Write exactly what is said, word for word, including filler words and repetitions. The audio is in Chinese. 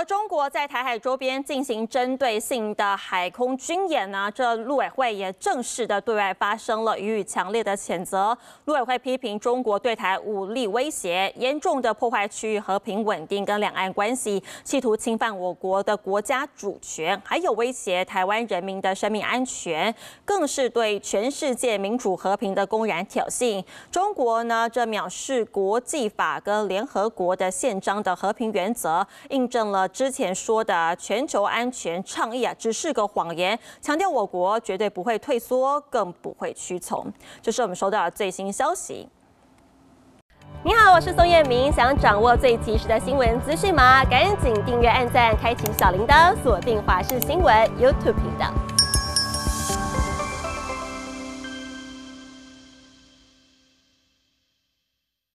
而中国在台海周边进行针对性的海空军演呢，这陆委会也正式的对外发声了，予以强烈的谴责。陆委会批评中国对台武力威胁，严重的破坏区域和平稳定跟两岸关系，企图侵犯我国的国家主权，还有威胁台湾人民的生命安全，更是对全世界民主和平的公然挑衅。中国呢，这藐视国际法跟联合国的宪章的和平原则，印证了之前说的全球安全倡议啊，只是个谎言，强调我国绝对不会退缩，更不会屈从。这是我们收到的最新消息。你好，我是宋彦明，想掌握最及时的新闻资讯吗？赶紧订阅、按赞、开启小铃铛，锁定华视新闻 YouTube 频道。